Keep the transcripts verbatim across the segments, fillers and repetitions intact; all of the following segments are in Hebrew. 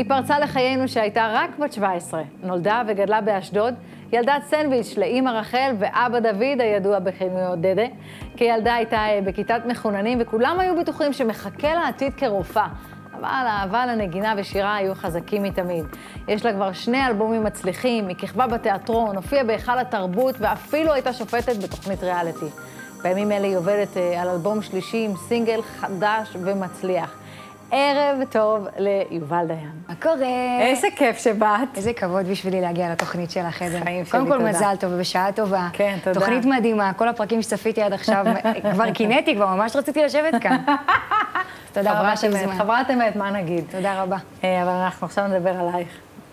היא פרצה לחיינו שהייתה רק בת שבע עשרה. נולדה וגדלה באשדוד, ילדת סנדוויץ' לאמא רחל ואבא דוד, הידוע בכינויו דדה. כילדה הייתה בכיתת מחוננים, וכולם היו בטוחים שמחכה לה עתיד כרופאה. אבל האהבה לנגינה ושירה היו חזקים מתמיד. יש לה כבר שני אלבומים מצליחים, היא כיכבה בתיאטרון, הופיעה בהיכל התרבות, ואפילו הייתה שופטת בתוכנית ריאליטי. בימים אלה היא עובדת על אלבום שלישי עם סינגל חדש ומצליח. ערב טוב ליובל דיין. מה קורה? איזה כיף שבאת. איזה כבוד בשבילי להגיע לתוכנית שלך, עדן. חיים שלי, קודם כל תודה. מזל טוב ובשעה טובה. כן, תודה. תוכנית מדהימה, כל הפרקים שצפיתי עד עכשיו, כבר קינאתי, כבר ממש רציתי לשבת כאן. תודה רבה שהזמן. חברת אמת, מה נגיד? תודה רבה. אבל אנחנו עכשיו נדבר עלייך.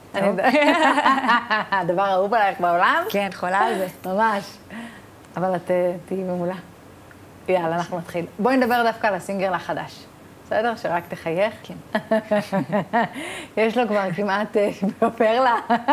הדבר האהוב עלייך בעולם? כן, חולה על זה. ממש. אבל את תהיי מעולה. יאללה, אנחנו נתחיל. בואי נדבר דווקא על הסינגל החדש. בסדר? שרק תחייך? כן. יש לו כבר כמעט, בפרלה,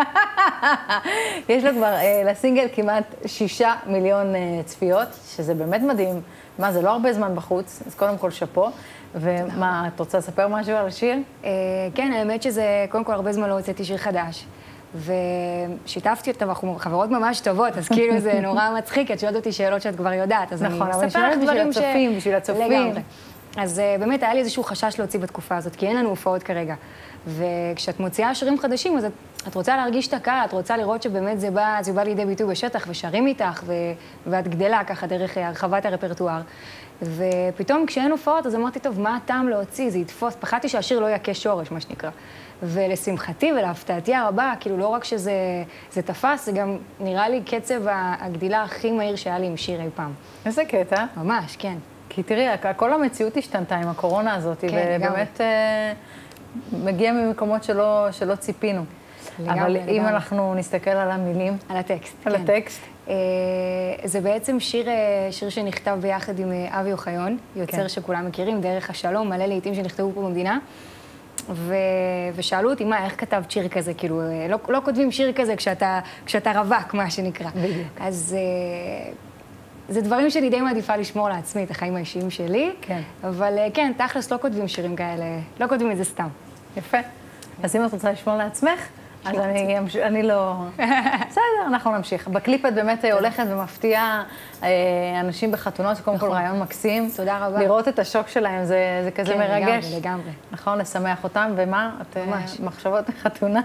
יש לו כבר לסינגל כמעט שישה מיליון צפיות, שזה באמת מדהים. מה, זה לא הרבה זמן בחוץ, אז קודם כל שפו. ומה, את רוצה לספר משהו על השיר? כן, האמת שזה, קודם כל הרבה זמן לא הוצאתי שיר חדש. ושיתפתי אותה, ואנחנו חברות ממש טובות, אז כאילו זה נורא מצחיק, את שואלת אותי שאלות שאת כבר יודעת, אז אני אספר לך דברים ש... בשביל הצופים, בשביל הצופים. אז באמת היה לי איזשהו חשש להוציא בתקופה הזאת, כי אין לנו הופעות כרגע. וכשאת מוציאה שירים חדשים, אז את, את רוצה להרגיש את הקהל, את רוצה לראות שבאמת זה בא, זה בא לידי ביטוי בשטח, ושרים איתך, ו, ואת גדלה ככה דרך הרחבת הרפרטואר. ופתאום כשאין הופעות, אז אמרתי, טוב, מה הטעם להוציא? זה יתפוס, פחדתי שהשיר לא יכה שורש, מה שנקרא. ולשמחתי ולהפתעתי הרבה, כאילו לא רק שזה זה תפס, זה גם נראה לי קצב הגדילה הכי מהיר שהיה לי עם שיר אי פעם. איזה קטע. ממש, כן. כי תראי, כל המציאות השתנתה עם הקורונה הזאת, כן, ובאמת מגיע ממקומות שלא, שלא ציפינו. לגמרי, אבל לגמרי. אם אנחנו נסתכל על המילים... על הטקסט, על כן. הטקסט. זה בעצם שיר, שיר שנכתב ביחד עם אבי אוחיון, יוצר כן. שכולם מכירים, דרך השלום, מלא לעיתים שנכתבו פה במדינה. ו... ושאלו אותי, מה, איך כתבת שיר כזה? כאילו, לא, לא כותבים שיר כזה כשאתה, כשאתה רווק, מה שנקרא. בדיוק. אז זה דברים שאני די מעדיפה לשמור לעצמי, את החיים האישיים שלי. כן. אבל כן, תכלס לא כותבים שירים כאלה, לא כותבים את זה סתם. יפה. אז אם את רוצה לשמור לעצמך, אז אני, אני לא... בסדר, אנחנו נמשיך. בקליפ את באמת הולכת ומפתיעה אנשים בחתונות, קודם כל רעיון מקסים. תודה רבה. לראות את השוק שלהם, זה, זה כזה כן, מרגש. לגמרי, לגמרי. נכון, לשמח אותם, ומה? את ממש. מחשבות לחתונה?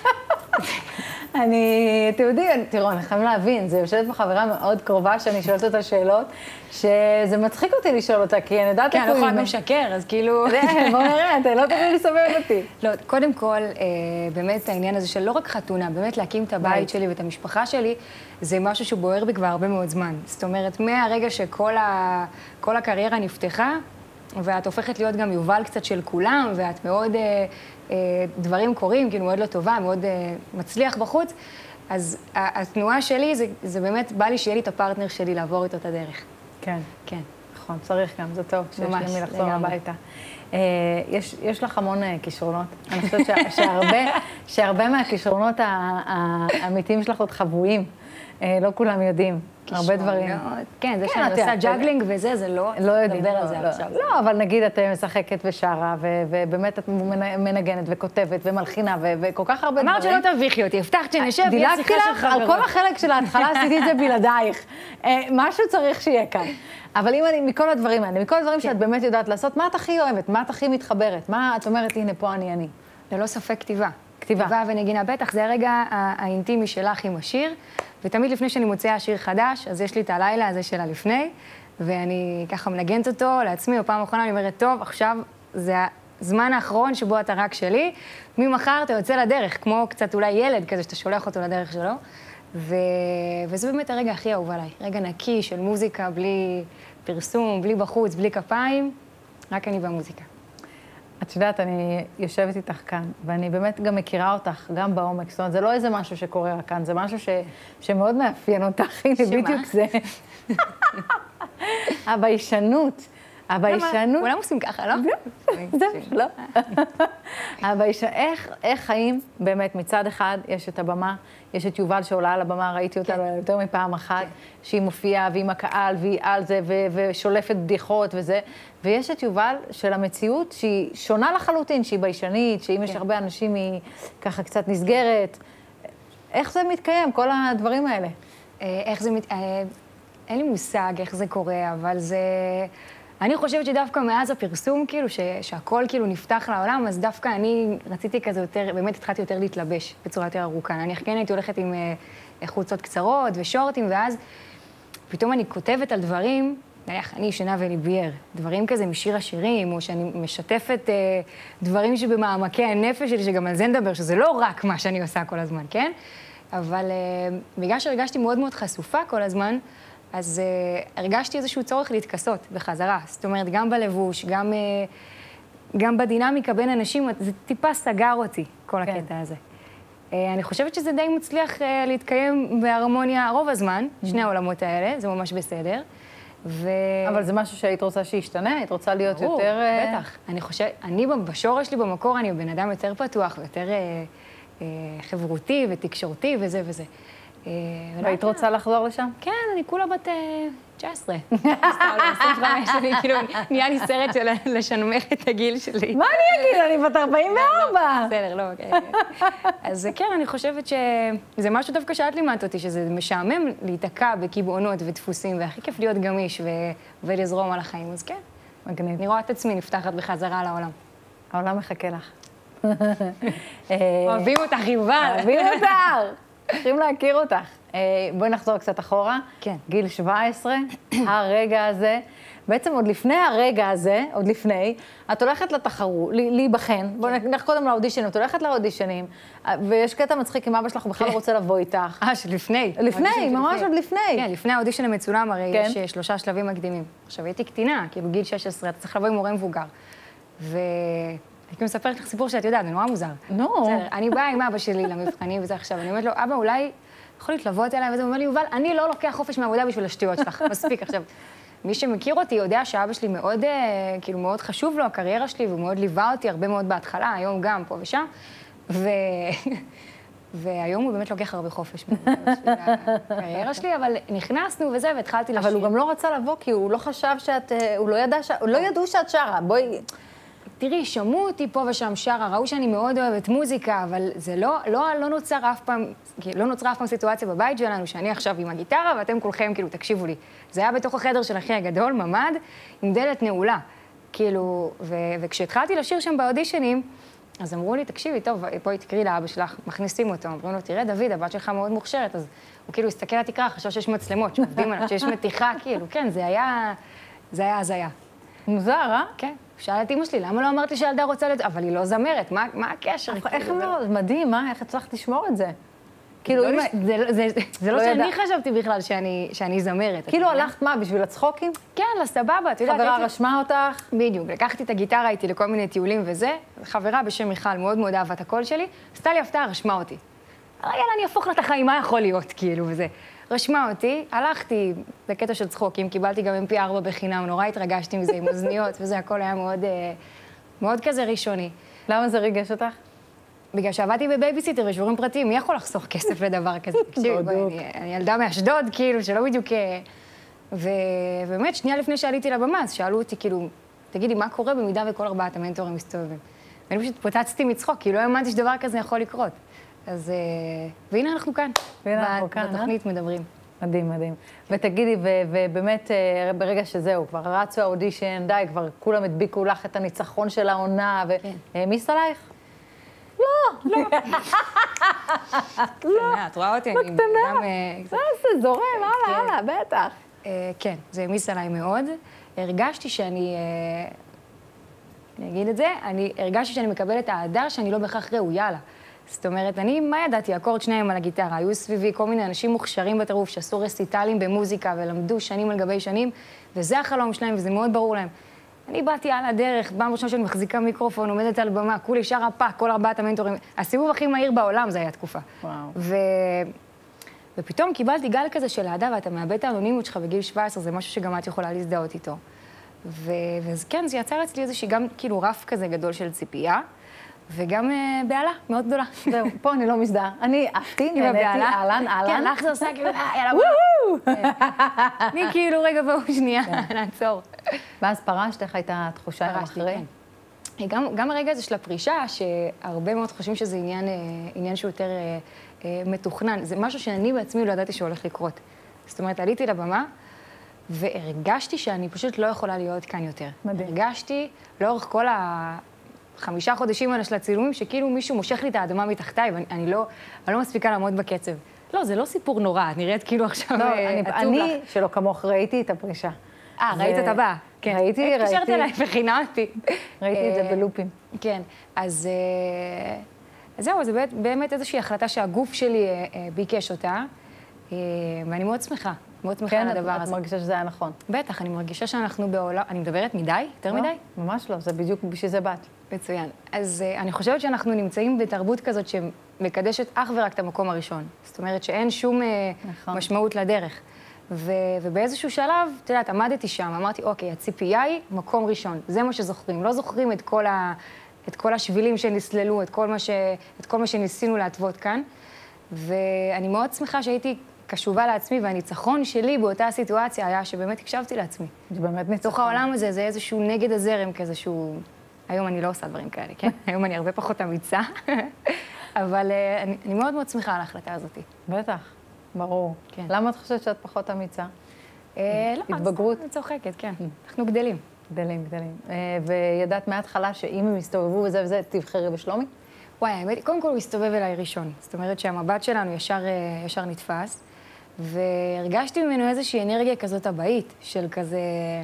אני, אתם יודעים, תראו, אני חייב להבין, זה יושבת בחברה מאוד קרובה שאני שואלת אותה שאלות, שזה מצחיק אותי לשאול אותה, כי אני יודעת... כן, אני לא יכולה משקר, אז כאילו... בוא נראה, אתה לא תוכלי לסובב אותי. לא, קודם כל, באמת העניין הזה של לא רק חתונה, באמת להקים את הבית שלי ואת המשפחה שלי, זה משהו שבוער בי כבר הרבה מאוד זמן. זאת אומרת, מהרגע שכל ה- כל הקריירה נפתחה, ואת הופכת להיות גם יובל קצת של כולם, ואת מאוד, אה, אה, דברים קורים, כאילו מאוד לא טובה, מאוד אה, מצליח בחוץ, אז התנועה שלי, זה, זה באמת בא לי שיהיה לי את הפרטנר שלי לעבור איתו את הדרך. כן. כן. נכון, צריך גם, זה טוב, כשיש ממש, למי לחזור לגמרי. הביתה. אה, יש, יש לך המון אה, כישרונות. אני חושבת שה, שהרבה, שהרבה מהכישרונות ה- ה- האמיתיים שלך עוד חבויים. אה, לא כולם יודעים, הרבה דברים. כן, זה כן, שאני את עושה יודעת, ג'אגלינג וזה, זה לא... לא יודעים. לדבר על לא, זה לא, עכשיו. לא, אבל נגיד את משחקת ושרה, ו- ובאמת את מנ- מנגנת וכותבת ומלחינה, ו- וכל כך הרבה דברים. אמרת שלא תביכי אותי, הבטחת שנשב, ויהיה דילגתי שיחה של לך, על כל חברות. החלק של ההתחלה עשיתי את זה בלעדייך. אה, משהו צריך שיהיה כאן. אבל אם אני, מכל הדברים האלה, מכל הדברים שאת באמת יודעת לעשות, מה את הכי אוהבת? מה את הכי מתחברת? מה את אומרת, הנה, פה אני אני? ללא ספק כתיבה. כתיבה. כתיבה ונגינה, בטח, זה הרגע ה- האינטימי שלך עם השיר, ותמיד לפני שאני מוציאה שיר חדש, אז יש לי את הלילה הזה של הלפני, ואני ככה מנגנת אותו לעצמי, בפעם האחרונה אני אומרת, טוב, עכשיו זה הזמן האחרון שבו אתה רק שלי, ממחר אתה יוצא לדרך, כמו קצת אולי ילד כזה שאתה שולח אותו לדרך שלו, ו... וזה באמת הרגע הכי אהוב עליי, רגע נקי של מוזיקה, בלי פרסום, בלי בחוץ, בלי כפיים, רק אני במוזיקה. את יודעת, אני יושבת איתך כאן, ואני באמת גם מכירה אותך, גם בעומק. זאת אומרת, זה לא איזה משהו שקורה רק כאן, זה משהו ש... שמאוד מאפיין אותך. הנה, שמה? בדיוק זה. הביישנות, הביישנות... כולם עושים ככה, לא? זהו, לא. הביישנות, איך חיים באמת מצד אחד, יש את הבמה, יש את יובל שעולה על הבמה, ראיתי אותה יותר מפעם אחת, שהיא מופיעה ועם הקהל והיא על זה ושולפת בדיחות וזה, ויש את יובל של המציאות שהיא שונה לחלוטין, שהיא ביישנית, שאם יש הרבה אנשים היא ככה קצת נסגרת. איך זה מתקיים, כל הדברים האלה? איך זה מת... אין לי מושג איך זה קורה, אבל זה... אני חושבת שדווקא מאז הפרסום, כאילו, ש... שהכל כאילו נפתח לעולם, אז דווקא אני רציתי כזה יותר, באמת התחלתי יותר להתלבש בצורה יותר ארוכה. אני כן הייתי הולכת עם uh, חולצות קצרות ושורטים, ואז פתאום אני כותבת על דברים, נניח, אני ישנה ואני בייר, דברים כזה משיר השירים, או שאני משתפת uh, דברים שבמעמקי הנפש שלי, שגם על זה נדבר, שזה לא רק מה שאני עושה כל הזמן, כן? אבל uh, בגלל שהרגשתי מאוד מאוד חשופה כל הזמן, אז uh, הרגשתי איזשהו צורך להתכסות בחזרה. זאת אומרת, גם בלבוש, גם, uh, גם בדינמיקה בין אנשים, זה טיפה סגר אותי, כל כן. הקטע הזה. Uh, אני חושבת שזה די מצליח uh, להתקיים בהרמוניה רוב הזמן, mm-hmm. שני העולמות האלה, זה ממש בסדר. ו... אבל זה משהו שהיית רוצה שישתנה? היית רוצה להיות ברור, יותר... בטח. אני חושבת, אני בשורש שלי במקור, אני בן אדם יותר פתוח ויותר uh, uh, חברותי ותקשורתי וזה וזה. והיית רוצה לחזור לשם? כן, אני כולה בת תשע עשרה. עשרים וחמש שלי, כאילו, נהיה לי סרט של לשנמך את הגיל שלי. מה אני אגיד? אני בת ארבעים וארבע. בסדר, לא, אוקיי. אז כן, אני חושבת שזה משהו דווקא שאת לימדת אותי, שזה משעמם להיתקע בקיבעונות ודפוסים, והכי כיף להיות גמיש ולזרום על החיים, אז כן. מגניב. אני רואה את עצמי נפתחת בחזרה לעולם. העולם מחכה לך. אוהבים אותך, יובל. אוהבים אותך. צריכים להכיר אותך. בואי נחזור קצת אחורה. כן. גיל שבע עשרה, הרגע הזה. בעצם עוד לפני הרגע הזה, עוד לפני, את הולכת לתחרות, להיבחן. בואי נלך קודם לאודישנים. את הולכת לאודישנים, ויש קטע מצחיק עם אבא שלך, הוא בכלל לא רוצה לבוא איתך. אה, שלפני. לפני, ממש עוד לפני. כן, לפני האודישן המצולם, הרי יש שלושה שלבים מקדימים. עכשיו, הייתי קטינה, כאילו גיל שש עשרה, אתה צריך לבוא עם מורה מבוגר. ו... אני כאילו מספרת לך סיפור שאת יודעת, זה נורא מוזר. נו. בסדר, אני באה עם אבא שלי למבחנים וזה עכשיו, אני אומרת לו, אבא, אולי יכול להתלוות אליי, וזה אומר לי, יובל, אני לא לוקח חופש מהעבודה בשביל השטויות שלך, מספיק. עכשיו, מי שמכיר אותי יודע שאבא שלי מאוד, כאילו, מאוד חשוב לו, הקריירה שלי, והוא מאוד ליווה אותי הרבה מאוד בהתחלה, היום גם, פה ושם, ו... והיום הוא באמת לוקח הרבה חופש מהקריירה שלי, אבל נכנסנו וזה, והתחלתי לשיר. אבל הוא גם לא רצה לבוא, כי הוא לא חשב שאת, הוא לא ידע, לא ידעו שאת שרה, בואי... תראי, שמעו אותי פה ושם שרה, ראו שאני מאוד אוהבת מוזיקה, אבל זה לא, לא, לא נוצר אף פעם, לא נוצרה אף פעם סיטואציה בבית שלנו, שאני עכשיו עם הגיטרה, ואתם כולכם, כאילו, תקשיבו לי. זה היה בתוך החדר של אחי הגדול, ממ"ד, עם דלת נעולה. כאילו, ו, וכשהתחלתי לשיר שם באודישנים, אז אמרו לי, תקשיבי, טוב, בואי תקראי לאבא שלך, מכניסים אותו. אמרו לו, תראה, דוד, הבת שלך מאוד מוכשרת, אז הוא כאילו הסתכל על התקרה, חשב שיש מצלמות, שעובדים עליו, שיש מתיחה, כאילו, כן, זה היה, זה היה הזיה. מוזר, אה? כן. שאלה את אמא שלי, למה לא אמרת לי שהילדה רוצה לת... אבל היא לא זמרת, מה, מה הקשר? איך הם לא... מדהים, מה? איך הצלחת לשמור את זה? כאילו, זה לא שאני חשבתי בכלל שאני זמרת. כאילו הלכת מה, בשביל הצחוקים? כן, לסבבה, את יודעת. חברה רשמה אותך? בדיוק, לקחתי את הגיטרה איתי לכל מיני טיולים וזה, חברה בשם מיכל מאוד מאוד אהבה את הקול שלי, עשתה לי הפתעה, רשמה אותי. יאללה, אני אהפוך לה את החיים, מה יכול להיות, כאילו, וזה. רשמה אותי, הלכתי בקטע של צחוקים, קיבלתי גם אם פי ארבע בחינם, נורא התרגשתי מזה עם אוזניות, וזה הכל היה מאוד, מאוד כזה ראשוני. למה זה ריגש אותך? בגלל שעבדתי בבייביסיטר ושיעורים פרטיים, מי יכול לחסוך כסף לדבר כזה? תקשיבי, אני ילדה מאשדוד, כאילו, שלא בדיוק... ובאמת, שנייה לפני שעליתי לבמה, אז שאלו אותי, כאילו, תגידי, מה קורה במידה וכל ארבעת המנטורים מסתובבים? ואני פשוט פוצצתי מצחוק, כי לא האמנתי שדבר כזה יכול לקרות. אז, והנה אנחנו כאן. והנה אנחנו כאן, בתוכנית מדברים. מדהים, מדהים. ותגידי, ובאמת, ברגע שזהו, כבר רצו האודישן, די, כבר כולם הדביקו לך את הניצחון של העונה, והעמיס עלייך? לא, לא. לא. את רואה אותי, אני גם... זה זורם, הלאה, הלאה, בטח. כן, זה העמיס עליי מאוד. הרגשתי שאני... אני אגיד את זה, אני הרגשתי שאני מקבלת האהדה שאני לא בהכרח ראויה לה. זאת אומרת, אני, מה ידעתי? אקורד שניהם על הגיטרה. היו סביבי כל מיני אנשים מוכשרים בטירוף שעשו רסיטלים במוזיקה ולמדו שנים על גבי שנים, וזה החלום שלהם וזה מאוד ברור להם. אני באתי על הדרך, פעם ראשונה שאני מחזיקה מיקרופון, עומדת על במה, כולי שרה פאק, כל ארבעת המנטורים. הסיבוב הכי מהיר בעולם זה היה תקופה. וואו. ו... ופתאום קיבלתי גל כזה של אהדה, ואתה מאבד את האנונימיות שלך בגיל שבע עשרה, זה משהו שגם את יכולה להזדהות איתו. ואז כן, זה יצר אצלי איזושהי גם כאילו רף כזה גדול של ציפייה, וגם בעלה מאוד גדולה. זהו, פה אני לא מזדהה. אני עפתי, נהניתי, אהלן, אהלן. כן, לך זה עושה כאילו, יאללה, וואו! אני כאילו, רגע, בואו שנייה, נעצור. ואז פרשת, איך הייתה התחושה יום אחרי? גם הרגע הזה של הפרישה, שהרבה מאוד חושבים שזה עניין שהוא יותר מתוכנן. זה משהו שאני בעצמי לא ידעתי שהולך לקרות. זאת אומרת, עליתי לבמה, והרגשתי שאני פשוט לא יכולה להיות כאן יותר. מדהים. הרגשתי לאורך כל החמישה חודשים האלה של הצילומים, שכאילו מישהו מושך לי את האדמה מתחתיי, ואני לא, אני לא מספיקה לעמוד בקצב. לא, זה לא סיפור נורא, את נראית כאילו עכשיו לא, אני, אני שלא כמוך ראיתי את הפרישה. אה, ו... ראית את הבא. כן. ראיתי, ראיתי. התקשרת אליי וחינה אותי. ראיתי את זה בלופים. כן, אז, אז זהו, זה באמת, באמת איזושהי החלטה שהגוף שלי ביקש אותה, ואני מאוד שמחה. מאוד שמחה על הדבר הזה. כן, את מרגישה שזה היה נכון. בטח, אני מרגישה שאנחנו בעולם... אני מדברת מדי? יותר מדי? ממש לא, זה בדיוק בשביל זה באת. מצוין. אז אני חושבת שאנחנו נמצאים בתרבות כזאת שמקדשת אך ורק את המקום הראשון. זאת אומרת שאין שום משמעות לדרך. ובאיזשהו שלב, את יודעת, עמדתי שם, אמרתי, אוקיי, הציפייה היא מקום ראשון. זה מה שזוכרים. לא זוכרים את כל ה... את כל השבילים שנסללו, את כל מה ש... את כל מה שניסינו להתוות כאן. ואני מאוד שמחה שהייתי קשובה לעצמי, והניצחון שלי באותה סיטואציה היה שבאמת הקשבתי לעצמי. זה באמת ניצחון. תוך העולם הזה, זה איזשהו נגד הזרם כזה שהוא... היום אני לא עושה דברים כאלה, כן? היום אני הרבה פחות אמיצה, אבל uh, אני, אני מאוד מאוד שמחה על ההחלטה הזאת. בטח, ברור. כן. למה את חושבת שאת פחות אמיצה? Uh, לא, התבגרות? אני צוחקת, כן. אנחנו גדלים. גדלים, גדלים. Uh, וידעת מההתחלה שאם הם יסתובבו וזה וזה, תבחרי בשלומי? וואי, האמת, קודם כל הוא הסתובב אליי ראשון. זאת אומרת שהמבט שלנו ישר, ישר נתפס, והרגשתי ממנו איזושהי אנרגיה כזאת הבאית, של כזה...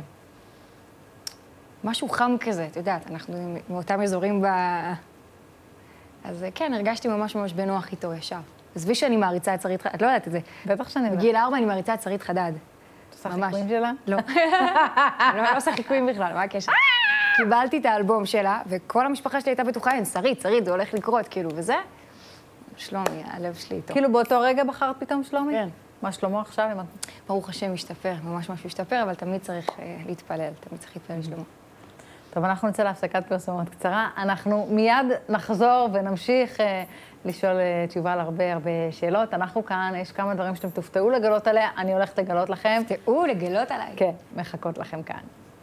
משהו חם כזה, את יודעת, אנחנו מאותם אזורים ב... אז כן, הרגשתי ממש ממש בנוח איתו ישר. עזבי שאני מעריצה את שרית חדד, את לא יודעת את זה. בטח שאני יודעת. בגיל ארבע אני מעריצה את שרית חדד. את עושה חיקויים שלה? לא. אני לא עושה חיקויים בכלל, מה הקשר? קיבלתי את האלבום שלה, וכל המשפחה שלי הייתה בטוחה, אין, שרית, שרית, זה הולך לקרות, כאילו, וזה, שלומי, הלב שלי איתו. כאילו באותו רגע בחרת פתאום שלומי? כן. מה שלמה עכשיו? ברוך השם משתפר, ממש משהו משתפר, אבל תמיד צריך להתפלל, תמיד צריך להתפלל לשלמה. טוב, אנחנו נצא להפסקת פרסומות קצרה. אנחנו מיד נחזור ונמשיך אה, לשאול את יובל הרבה הרבה שאלות. אנחנו כאן, יש כמה דברים שאתם תופתעו לגלות עליה, אני הולכת לגלות לכם. תופתעו לגלות עליי. כן, מחכות לכם כאן.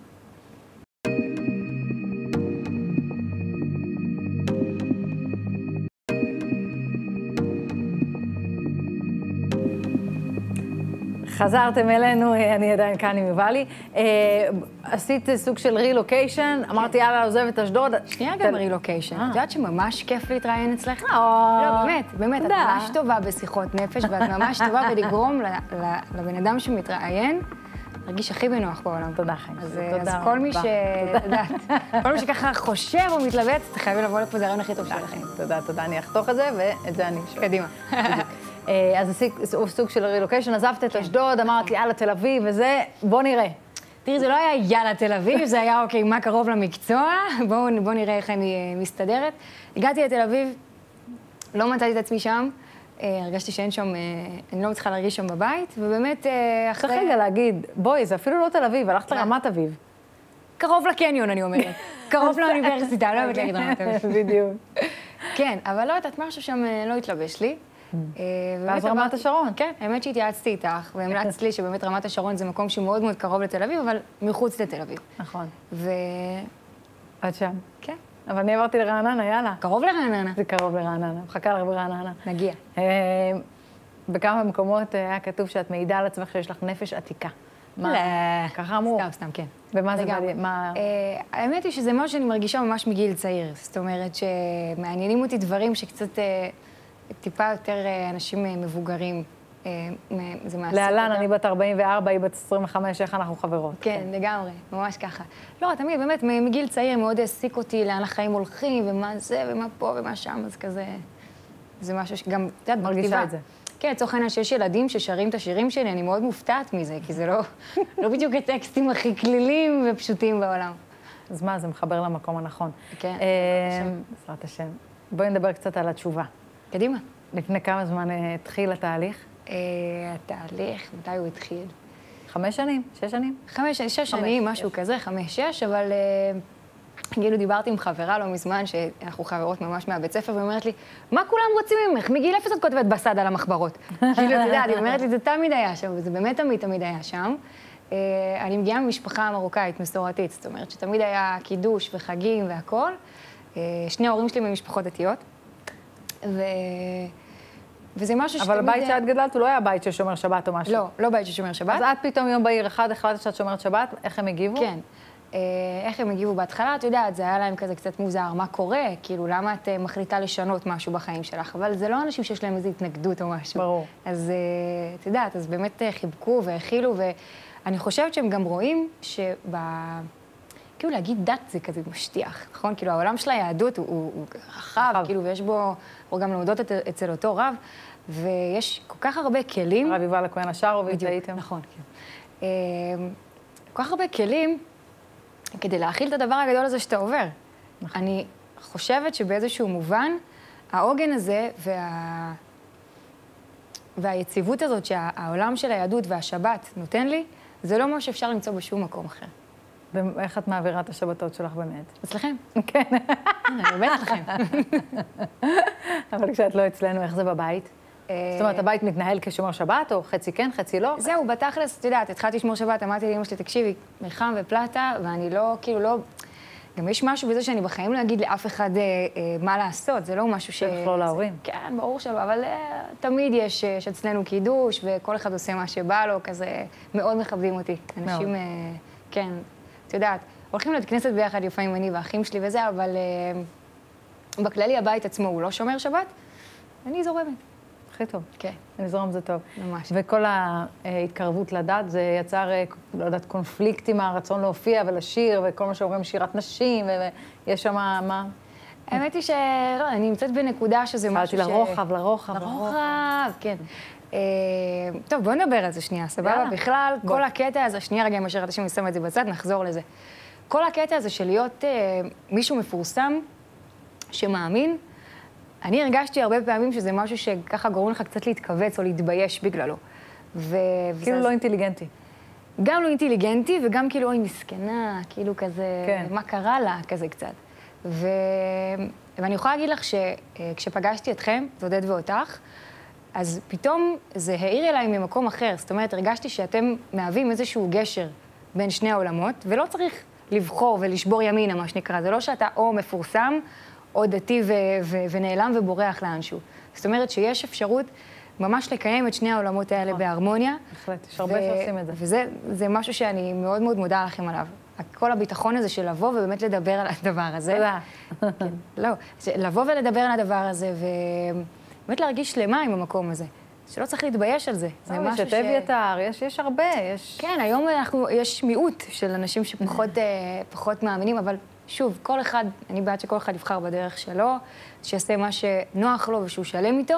חזרתם אלינו, אני עדיין כאן עם יובלי. עשית סוג של רילוקיישן, אמרתי, יאללה, עוזבת אשדוד. שנייה גם רילוקיישן. את יודעת שממש כיף להתראיין אצלך? לא, באמת, באמת, את ממש טובה בשיחות נפש, ואת ממש טובה בלגרום לבן אדם שמתראיין, להרגיש הכי בנוח בעולם. תודה, חיים. אז כל מי ש... כל מי שככה חושב או מתלבט, אתם חייבים לבוא לפה, זה הרעיון הכי טוב שלכם. תודה, תודה, אני אחתוך את זה, ואת זה אני אשאל. קדימה. אז עשית סוג של רילוקיישן, עזבת את אשדוד, אמרתי, יאללה, תל אביב וזה, בוא נראה. תראי, זה לא היה יאללה תל אביב, זה היה, אוקיי, מה קרוב למקצוע, בואו נראה איך אני מסתדרת. הגעתי לתל אביב, לא מצאתי את עצמי שם, הרגשתי שאין שם, אני לא מצליחה להרגיש שם בבית, ובאמת אחרי... צריך רגע להגיד, בואי, זה אפילו לא תל אביב, הלכת לרמת אביב. קרוב לקניון, אני אומרת. קרוב לאוניברסיטה, לא יודעת להגיד רמת אביב. בדיוק. כן, אבל לא יודעת, משהו שם לא התלבש לי. ואז רמת השרון. כן, האמת שהתייעצתי איתך, והמלצת לי שבאמת רמת השרון זה מקום שהוא מאוד מאוד קרוב לתל אביב, אבל מחוץ לתל אביב. נכון. ו... עד שם. כן. אבל אני עברתי לרעננה, יאללה. קרוב לרעננה. זה קרוב לרעננה, מחכה לך ברעננה. נגיע. בכמה מקומות היה כתוב שאת מעידה על עצמך שיש לך נפש עתיקה. לא. ככה אמרו. סתם, סתם, כן. ומה זה מה... האמת היא שזה משהו שאני מרגישה ממש מגיל צעיר. זאת אומרת שמעניינים אותי דברים שקצת... טיפה יותר אנשים מבוגרים, זה מעסיק. להלן, אני בת ארבעים וארבע, היא בת עשרים וחמש, איך אנחנו חברות. כן, לגמרי, ממש ככה. לא, תמיד, באמת, מגיל צעיר מאוד העסיק אותי לאן החיים הולכים, ומה זה, ומה פה, ומה שם, אז כזה... זה משהו שגם, את יודעת, מרגישה את זה. כן, לצורך העניין שיש ילדים ששרים את השירים שלי, אני מאוד מופתעת מזה, כי זה לא, לא בדיוק הטקסטים הכי כלילים ופשוטים בעולם. אז מה, זה מחבר למקום הנכון. כן, בעזרת השם. בואי נדבר קצת על התשובה. קדימה. לפני כמה זמן התחיל התהליך? התהליך, מתי הוא התחיל? חמש שנים, שש שנים? חמש, שש שנים, משהו כזה, חמש, שש, אבל כאילו דיברתי עם חברה לא מזמן, שאנחנו חברות ממש מהבית ספר, ואומרת לי, מה כולם רוצים ממך? מגיל אפס את כותבת בסד על המחברות. כאילו, אתה יודע, היא אומרת לי, זה תמיד היה שם, וזה באמת תמיד תמיד היה שם. אני מגיעה ממשפחה מרוקאית, מסורתית, זאת אומרת שתמיד היה קידוש וחגים והכל. שני ההורים שלי ממשפחות דתיות. ו... וזה משהו שתמיד... אבל הבית שאת גדלת הוא לא היה בית של שומר שבת או משהו. לא, לא בית של שומר שבת. אז את פתאום יום בהיר אחד החלטת שאת שומרת שבת, איך הם הגיבו? כן. איך הם הגיבו בהתחלה, את יודעת, זה היה להם כזה קצת מוזר, מה קורה? כאילו, למה את מחליטה לשנות משהו בחיים שלך? אבל זה לא אנשים שיש להם איזו התנגדות או משהו. ברור. אז את יודעת, אז באמת חיבקו והכילו, ואני חושבת שהם גם רואים שב... כאילו להגיד דת זה כזה משטיח, נכון? כאילו העולם של היהדות הוא, הוא, הוא רחב, כאילו, ויש בו, או גם לעמדות אצל אותו רב, ויש כל כך הרבה כלים. הרב יובל הכהן השארוביץ, הייתם. נכון, כן. כל כך הרבה כלים כדי להכיל את הדבר הגדול הזה שאתה עובר. נכון. אני חושבת שבאיזשהו מובן, העוגן הזה וה... והיציבות הזאת שהעולם של היהדות והשבת נותן לי, זה לא מה שאפשר למצוא בשום מקום אחר. ואיך את מעבירה את השבתות שלך באמת? אצלכם. כן. אני באמת אצלכם. אבל כשאת לא אצלנו, איך זה בבית? זאת אומרת, הבית מתנהל כשומר שבת, או חצי כן, חצי לא? זהו, בתכלס, את יודעת, התחלתי לשמור שבת, אמרתי לאמא שלי, תקשיבי, מלחם ופלטה, ואני לא, כאילו לא... גם יש משהו בזה שאני בחיים לא אגיד לאף אחד אה, אה, מה לעשות, זה לא משהו ש... צריך לא להורים. כן, ברור שלא, אבל אה, תמיד יש, יש אצלנו קידוש, וכל אחד עושה מה שבא לו, כזה מאוד מכבדים אותי. אנשים, אה, כן, את יודעת, הולכים לבית כנסת ביחד, לפעמים אני והאחים שלי וזה, אבל אה, בכללי הבית עצמו הוא לא שומר שבת, אני זורמת. הכי טוב. כן. לזרום זה טוב. ממש. וכל ההתקרבות לדת, זה יצר, לא יודעת, קונפליקט עם הרצון להופיע ולשיר, וכל מה שאומרים שירת נשים, ויש שם מה? האמת היא שלא, אני נמצאת בנקודה שזה משהו ש... שאלתי לרוחב, לרוחב, לרוחב, כן. טוב, בואו נדבר על זה שנייה, סבבה? בכלל, כל הקטע הזה, שנייה רגע, אם השארת השם, אני שמה את זה בצד, נחזור לזה. כל הקטע הזה של להיות מישהו מפורסם, שמאמין, אני הרגשתי הרבה פעמים שזה משהו שככה גורם לך קצת להתכווץ או להתבייש בגללו. ו... כאילו לא אינטליגנטי. גם לא אינטליגנטי וגם כאילו, אוי, מסכנה, כאילו כזה, כן. מה קרה לה, כזה קצת. ו... ואני יכולה להגיד לך שכשפגשתי אתכם, את עודד ואותך, אז פתאום זה העיר אליי ממקום אחר. זאת אומרת, הרגשתי שאתם מהווים איזשהו גשר בין שני העולמות, ולא צריך לבחור ולשבור ימינה, מה שנקרא. זה לא שאתה או מפורסם, או דתי ו- ו- ונעלם ובורח לאנשהו. זאת אומרת שיש אפשרות ממש לקיים את שני העולמות האלה בהרמוניה. בהחלט, יש הרבה שעושים את זה. וזה זה משהו שאני מאוד מאוד מודה לכם עליו. כל הביטחון הזה של לבוא ובאמת לדבר על הדבר הזה. תודה. כן, לא, לבוא ולדבר על הדבר הזה, ובאמת להרגיש שלמה עם המקום הזה. שלא צריך להתבייש על זה. זה משהו ש... יש את אביתר, יש, יש הרבה, יש... כן, היום אנחנו, יש מיעוט של אנשים שפחות פחות מאמינים, אבל שוב, כל אחד, אני בעד שכל אחד יבחר בדרך שלו, שיעשה מה שנוח לו ושהוא שלם איתו.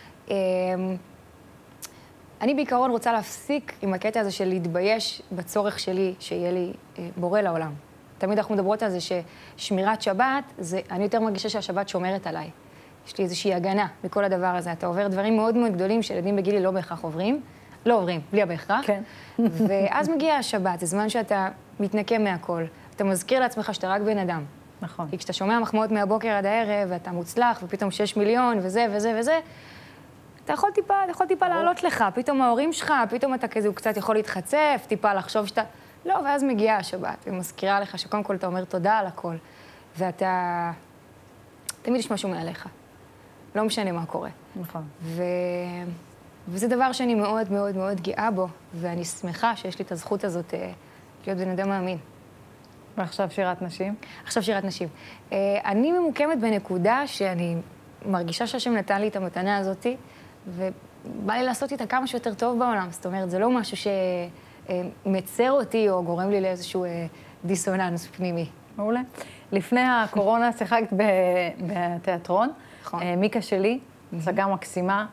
אני בעיקרון רוצה להפסיק עם הקטע הזה של להתבייש בצורך שלי שיהיה לי בורא לעולם. תמיד אנחנו מדברות על זה ששמירת שבת, זה, אני יותר מרגישה שהשבת שומרת עליי. יש לי איזושהי הגנה בכל הדבר הזה. אתה עובר דברים מאוד מאוד גדולים שילדים בגילי לא בהכרח עוברים. לא עוברים, בלי הבהכרח. כן. ואז מגיע השבת, זה זמן שאתה מתנקם מהכל. אתה מזכיר לעצמך שאתה רק בן אדם. נכון. כי כשאתה שומע מחמאות מהבוקר עד הערב, ואתה מוצלח, ופתאום שש מיליון, וזה וזה וזה, אתה יכול טיפה, אתה יכול טיפה לעלות לך, פתאום ההורים שלך, פתאום אתה כזה, הוא קצת יכול להתחצף, טיפה לחשוב שאתה... לא, ואז מגיעה השבת, ומזכירה לך שקודם כל אתה אומר תודה על הכל, ואתה... תמיד יש משהו מעליך. לא משנה מה קורה. נכון. ו... וזה דבר שאני מאוד מאוד מאוד גאה בו, ואני שמחה שיש לי את הזכות הזאת להיות בן אדם מאמין. ועכשיו שירת נשים? עכשיו שירת נשים. אני ממוקמת בנקודה שאני מרגישה שהשם נתן לי את המתנה הזאת, ובא לי לעשות איתה כמה שיותר טוב בעולם. זאת אומרת, זה לא משהו שמצר אותי או גורם לי לאיזשהו דיסוננס פנימי. מעולה. לפני הקורונה שיחקת בתיאטרון. נכון. מיקה שלי, הצגה מקסימה.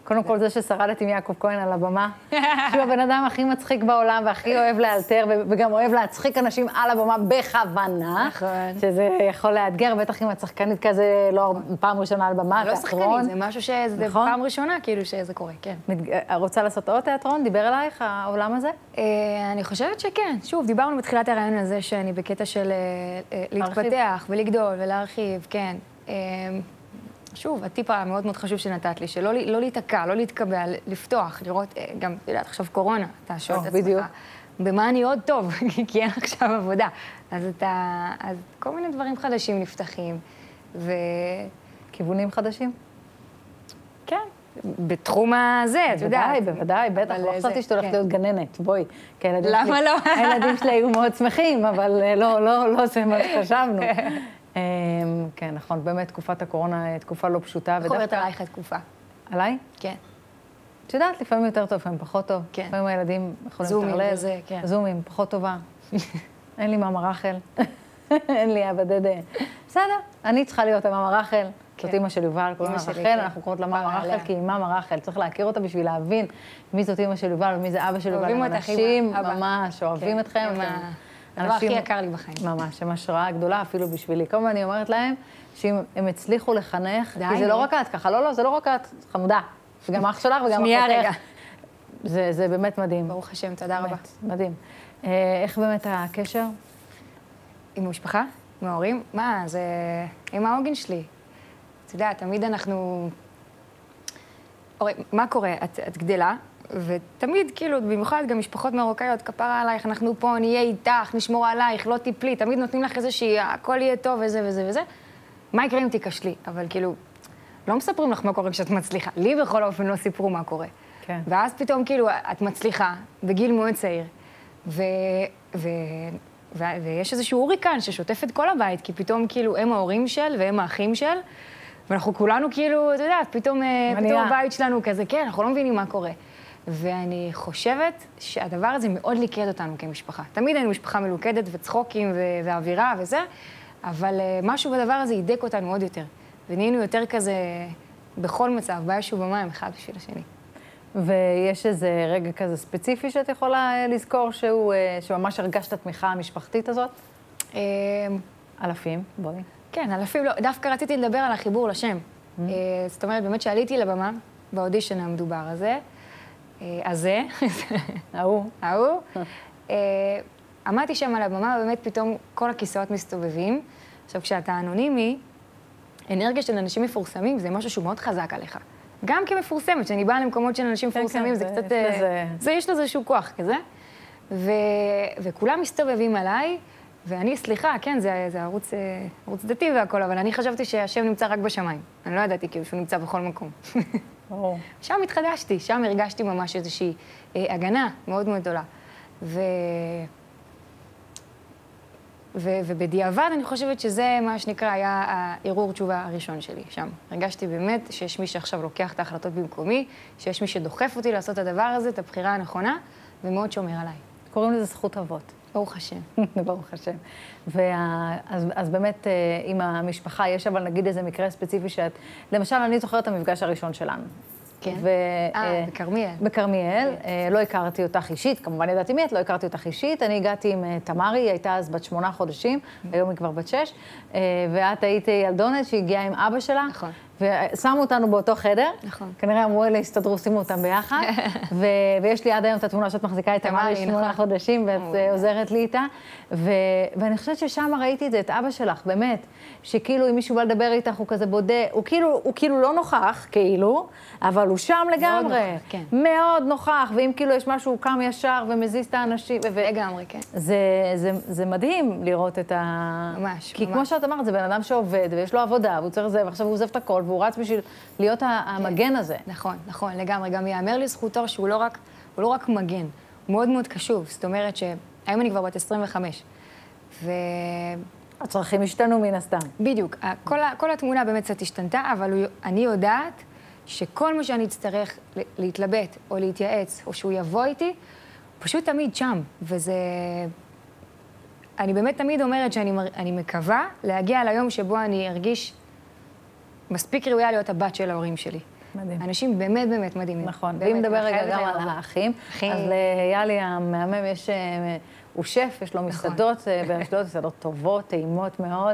קודם כל זה ששרדת עם יעקב כהן על הבמה, שהוא הבן אדם הכי מצחיק בעולם והכי אוהב לאלתר, וגם אוהב להצחיק אנשים על הבמה בכוונה. נכון. שזה יכול לאתגר, בטח אם את שחקנית כזה לא פעם ראשונה על במה, לא שחקנית, זה משהו שזה פעם ראשונה, כאילו שזה קורה, כן. רוצה לעשות עוד תיאטרון? דיבר אלייך העולם הזה? אני חושבת שכן. שוב, דיברנו בתחילת הרעיון הזה שאני בקטע של להתפתח ולגדול ולהרחיב, כן. שוב, הטיפ המאוד מאוד חשוב שנתת לי, שלא לא להיתקע, לא להתקבע, לפתוח, לראות, גם, אתה יודעת, עכשיו קורונה, אתה שואל את עצמך, במה אני עוד טוב, כי אין עכשיו עבודה. אז אתה, אז כל מיני דברים חדשים נפתחים, ו... כיוונים חדשים? כן, בתחום הזה, אתה יודע. בוודאי, בוודאי, בטח, לא חשבתי שאת הולכת להיות גננת, בואי. למה לא? הילדים שלי היו מאוד שמחים, אבל לא, לא, לא זה מה שחשבנו. כן, נכון, באמת תקופת הקורונה, תקופה לא פשוטה. איך עוברת עלייך התקופה? עליי? כן. את יודעת, לפעמים יותר טוב, לפעמים פחות טוב. כן. לפעמים הילדים יכולים לתרלז. זומים וזה, כן. זומים, פחות טובה. אין לי מאמא רחל. אין לי אבא דדה. בסדר, אני צריכה להיות המאמא רחל. זאת אמא של יובל, קוראים לה רחל, אנחנו קוראות לה מאמא רחל, כי היא מאמא רחל. צריך להכיר אותה בשביל להבין מי זאת אמא של יובל ומי זה אבא של יובל. אוהבים אותך, אנשים ממש אוהבים אתכם. הדבר הכי יקר לי בחיים. ממש, הם השראה גדולה אפילו בשבילי. כל הזמן אני אומרת להם שאם הם הצליחו לחנך, כי זה לא רק את ככה, לא, לא, זה לא רק את, חמודה. וגם אח שלך וגם אחותך. זה באמת מדהים. ברוך השם, תודה רבה. מדהים. איך באמת הקשר? עם המשפחה? עם ההורים? מה, זה עם העוגן שלי. אתה יודע, תמיד אנחנו... מה קורה? את, את גדלה, ותמיד, כאילו, במיוחד גם משפחות מרוקאיות, כפרה עלייך, אנחנו פה, נהיה איתך, נשמור עלייך, לא תיפלי, תמיד נותנים לך איזושהי, הכל יהיה טוב וזה וזה וזה. מה יקרה אם תיכשלי? אבל כאילו, לא מספרים לך מה קורה כשאת מצליחה. לי בכל אופן לא סיפרו מה קורה. כן. ואז פתאום, כאילו, את מצליחה, בגיל מאוד צעיר, ו... ו... ו... ויש איזשהו הוריקן ששוטף את כל הבית, כי פתאום, כאילו, הם ההורים של והם האחים של, ואנחנו כולנו, כאילו, אתה יודע, פתאום, פתאום הבית שלנו כזה, כן, אנחנו לא מבינים מה קורה. ואני חושבת שהדבר הזה מאוד ליקד אותנו כמשפחה. תמיד היינו משפחה מלוכדת וצחוקים ואווירה וזה, אבל משהו בדבר הזה ידק אותנו עוד יותר. ונהיינו יותר כזה, בכל מצב, באש ובמים, אחד בשביל השני. ויש איזה רגע כזה ספציפי שאת יכולה לזכור שהוא, שממש הרגשת התמיכה המשפחתית הזאת? אלפים, בואי. כן, אלפים לא. דווקא רציתי לדבר על החיבור לשם. זאת אומרת, באמת שעליתי לבמה, באודישן המדובר הזה, הזה, ההוא, ההוא, עמדתי שם על הבמה, ובאמת פתאום כל הכיסאות מסתובבים. עכשיו, כשאתה אנונימי, אנרגיה של אנשים מפורסמים זה משהו שהוא מאוד חזק עליך. גם כמפורסמת, כשאני באה למקומות של אנשים מפורסמים, זה קצת... זה, יש לזה איזשהו כוח כזה. וכולם מסתובבים עליי, ואני, סליחה, כן, זה ערוץ דתי והכל, אבל אני חשבתי שהשם נמצא רק בשמיים. אני לא ידעתי כאילו שהוא נמצא בכל מקום. שם התחדשתי, שם הרגשתי ממש איזושהי אה, הגנה מאוד מאוד גדולה. ו... ו... ובדיעבד אני חושבת שזה מה שנקרא היה הערעור תשובה הראשון שלי שם. הרגשתי באמת שיש מי שעכשיו לוקח את ההחלטות במקומי, שיש מי שדוחף אותי לעשות את הדבר הזה, את הבחירה הנכונה, ומאוד שומר עליי. קוראים לזה זכות אבות. ברוך השם. ברוך השם. וה... אז, אז באמת, עם המשפחה, יש אבל נגיד איזה מקרה ספציפי שאת... למשל, אני זוכרת את המפגש הראשון שלנו. כן. ו... אה, בכרמיאל. בכרמיאל. לא הכרתי אותך אישית, כמובן ידעתי מי את, לא הכרתי אותך אישית. אני הגעתי עם תמרי, היא הייתה אז בת שמונה חודשים, היום היא כבר בת שש, ואת היית ילדונת שהגיעה עם אבא שלה. נכון. ושמו אותנו באותו חדר. נכון. כנראה אמרו אלה, הסתדרו, שימו אותם ביחד. ו... ויש לי עד היום את התמונה שאת מחזיקה את תמרי שמונה חודשים, ואת עוזרת לי איתה. ו... ואני חושבת ששם ראיתי את זה, את אבא שלך, באמת, שכאילו אם מישהו בא לדבר איתך, הוא כזה בודה, הוא כאילו, הוא כאילו לא נוכח, כאילו, אבל הוא שם לגמרי. מאוד נוכח, כן. מאוד נוכח, ואם כאילו יש משהו, הוא קם ישר ומזיז את האנשים. ו... לגמרי, כן. זה, זה, זה מדהים לראות את ה... ממש, כי ממש. כמו שאת אמרת, זה בן אדם שעובד, ויש לו עבודה, והוא צריך זה, ועכשיו הוא עוזב את הכל, והוא רץ בשביל להיות המגן הזה. נכון, נכון, לגמרי. גם יאמר לזכותו שהוא לא רק, הוא לא רק מגן, הוא מאוד מאוד קשוב. זאת אומרת שהיום אני כבר בת עשרים וחמש. ו... הצרכים השתנו מן הסתם. בדיוק. כל, כל התמונה באמת קצת השתנתה, אבל הוא, אני יודעת שכל מה שאני אצטרך להתלבט או להתייעץ, או שהוא יבוא איתי, פשוט תמיד שם. וזה... אני באמת תמיד אומרת שאני אני מקווה להגיע ליום שבו אני ארגיש מספיק ראויה להיות הבת של ההורים שלי. מדהים. אנשים באמת באמת מדהימים. נכון, ואם נדבר רגע גם על האחים, אז ליאלי המהמם יש, הוא שף, יש לו מסעדות באשדוד, מסעדות טובות, טעימות מאוד,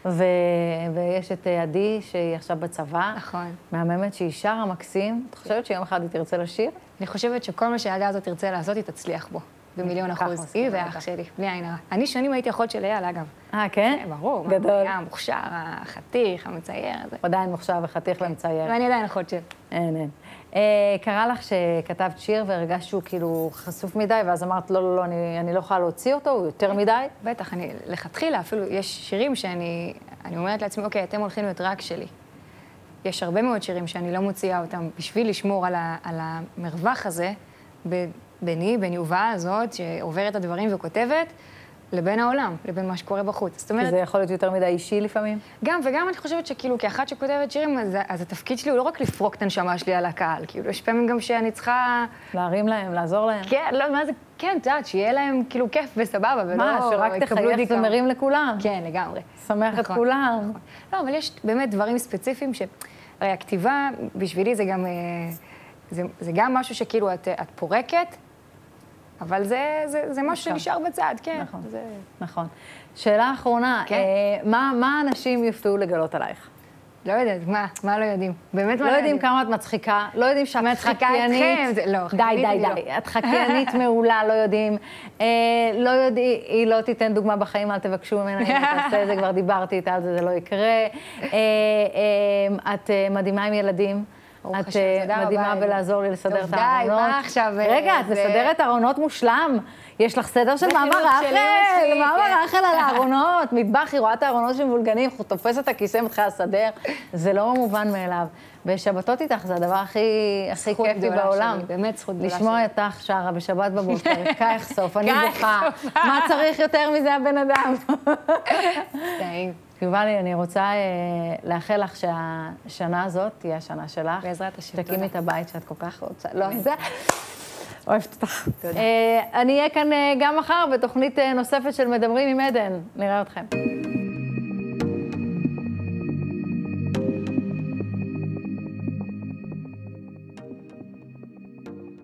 ויש את עדי שהיא עכשיו בצבא. נכון. מהממת שהיא שרה מקסים. את חושבת שיום אחד היא תרצה לשיר? אני חושבת שכל מה שהילדה הזאת תרצה לעשות, היא תצליח בו. במיליון אחוז. היא ואח שלי, בלי עין הרע. אני שנים הייתי אחות של אייל, אגב. אה, כן? ברור. גדול. היה המוכשר, החתיך, המצייר. עדיין מוכשר וחתיך למצייר. ואני עדיין אחות של. אין, אין. קרה לך שכתבת שיר והרגשת שהוא כאילו חשוף מדי, ואז אמרת, לא, לא, לא, אני לא יכולה להוציא אותו, הוא יותר מדי? בטח, אני, לכתחילה, אפילו יש שירים שאני אומרת לעצמי, אוקיי, אתם הולכים להיות רק שלי. יש הרבה מאוד שירים שאני לא מוציאה אותם בשביל לשמור על המרווח הזה, ביני, בין יובה הזאת, שעוברת את הדברים וכותבת, לבין העולם, לבין מה שקורה בחוץ. זאת אומרת... זה יכול להיות יותר מדי אישי לפעמים? גם, וגם אני חושבת שכאילו, כאחת שכותבת שירים, אז, אז התפקיד שלי הוא לא רק לפרוק את הנשמה שלי על הקהל, כאילו, יש פעמים גם שאני צריכה... להרים להם, לעזור להם. כן, לא, מה זה, כן, את יודעת, שיהיה להם כאילו כיף וסבבה, ולא... מה, שרק תחייך ומרים לכולם. כן, לגמרי. שמח את כולם. נכון. לא, אבל יש באמת דברים ספציפיים ש... הרי הכתיבה, בשבילי זה גם... זה, זה גם משהו שכאילו את, את פורקת, אבל זה, זה, זה משהו שנשאר בצד, כן. נכון, זה... נכון. שאלה אחרונה, כן. אה, מה, מה אנשים יופתעו לגלות עלייך? לא יודעת, מה, מה לא יודעים? באמת מה לא יודעים כמה את מצחיקה, לא יודעים שאת חקיינית. לא, די, די, די. את חקיינית מעולה, לא יודעים. אה, לא יודעים, היא לא תיתן דוגמה בחיים, אל תבקשו ממנה, אם את תעשה את זה, כבר דיברתי איתה על זה, זה לא יקרה. אה, אה, את מדהימה עם ילדים. את מדהימה בלעזור לי לסדר את הארונות. די, מה עכשיו? רגע, את מסדרת ארונות מושלם. יש לך סדר של מאמא רחל, מאמא רחל על הארונות. מטבח, היא רואה את הארונות שמבולגנים, תופסת את הכיסא ומתחילה לסדר. זה לא מובן מאליו. בשבתות איתך זה הדבר הכי כיפי בעולם. באמת זכות גדולה שלי. לשמוע אותך שרה בשבת בבוקר, כך סוף, אני בוכה. מה צריך יותר מזה הבן אדם? טעים. יובלי, אני רוצה אה, לאחל לך שהשנה הזאת תהיה השנה שלך. בעזרת השם. תקימי את הבית שאת כל כך רוצה. לא, זה... אוהבת אותך. תודה. אה, אני אהיה כאן אה, גם מחר בתוכנית אה, נוספת של מדברים עם עדן. נראה אתכם.